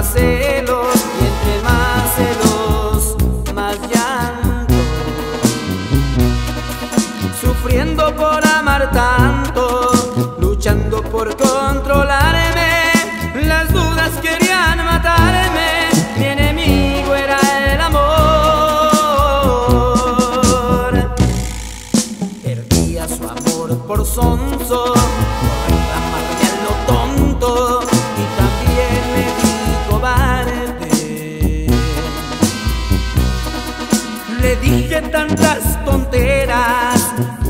más celos, y entre más celos, más llanto. Sufriendo por amar tanto, luchando por controlarme, las dudas querían matarme, mi enemigo era el amor. Perdía su amor por sonso, por reclamarme a lo tonto, y también me di cobarde. Le dije tantas tonteras